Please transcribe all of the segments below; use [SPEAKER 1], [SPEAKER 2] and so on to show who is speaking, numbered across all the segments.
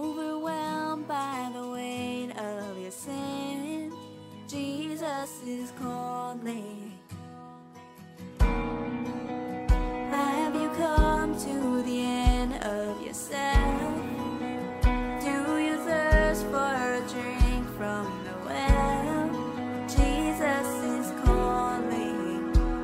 [SPEAKER 1] overwhelmed by the weight of your sin, Jesus is calling. Have you come to the end of yourself? Do you thirst for a drink from the well? Jesus is calling.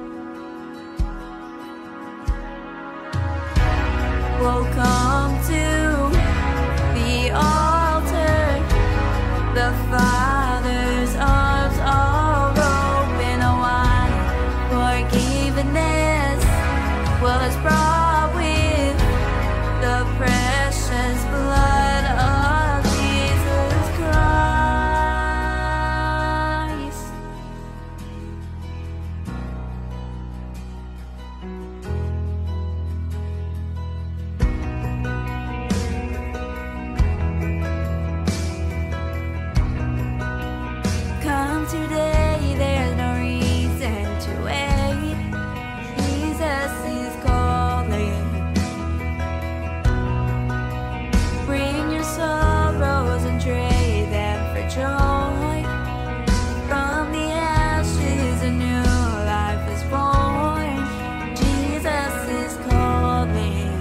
[SPEAKER 1] Well, come to the altar. The Father's arms are open wide. Forgiveness was brought with the precious blood of Jesus Christ. Come today, there's no reason to wait. Jesus is calling. Bring your sorrows and trade them for joy. From the ashes a new life is born. Jesus is calling.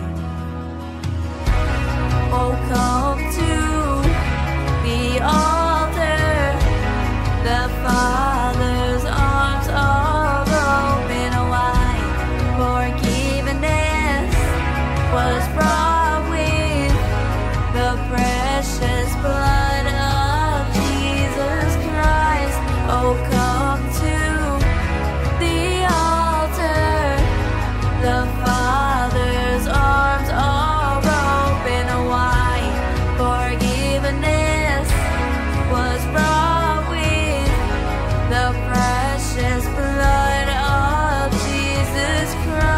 [SPEAKER 1] Oh, come to the altar. The Father's arms are open wide. Forgiveness was brought with the precious blood of Jesus Christ. Oh, come to the altar. The Father's arms are open wide. Forgiveness was brought with the precious blood of Jesus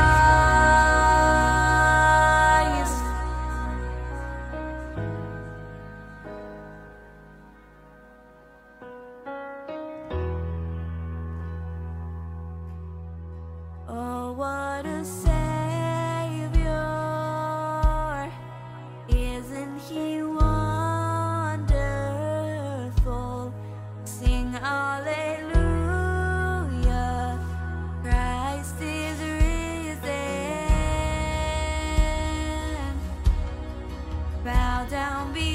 [SPEAKER 1] Christ. Oh, what a Savior! Isn't He wonderful? Sing hallelujah, Christ is risen. Bow down